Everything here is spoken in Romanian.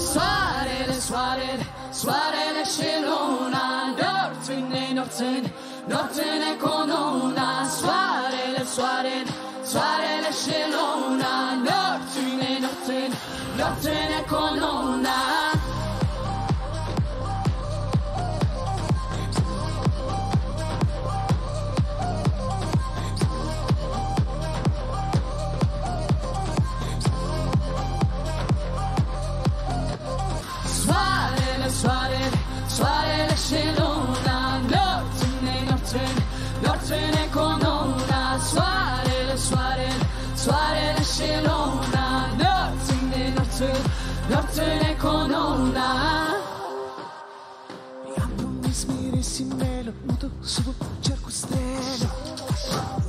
Soarele, soarele, soarele și luna, norține cu luna. Soarele, soarele, soarele și luna, norține cu luna. Soarele și luna, norține cu luna. Soarele, soarele, soarele și luna, norține cu luna. I-am promis miresimele, mă duc sub cer cu stele.